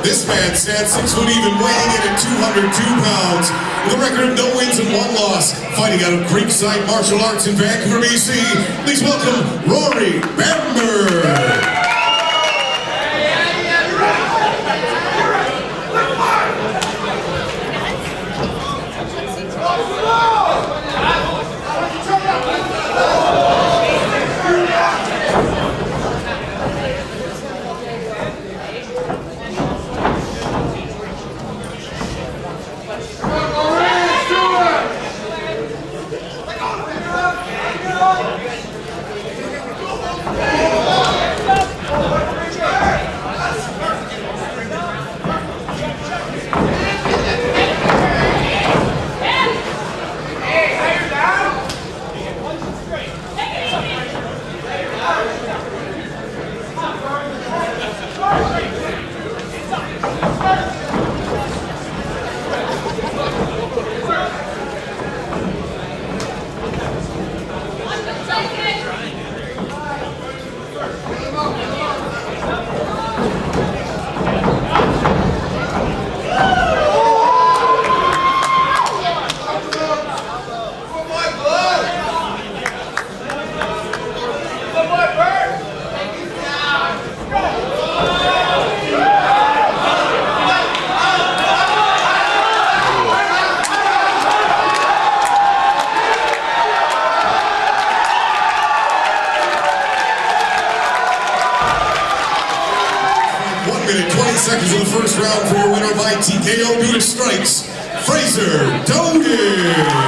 This man stands 6 foot even, weighing in at 202 pounds, with a record of no wins and 1 loss, fighting out of Creekside Martial Arts in Vancouver, BC. Please welcome Rory Bamber. Minute 20 seconds of the first round for your winner by TKO due to strikes, Fraser Doditch.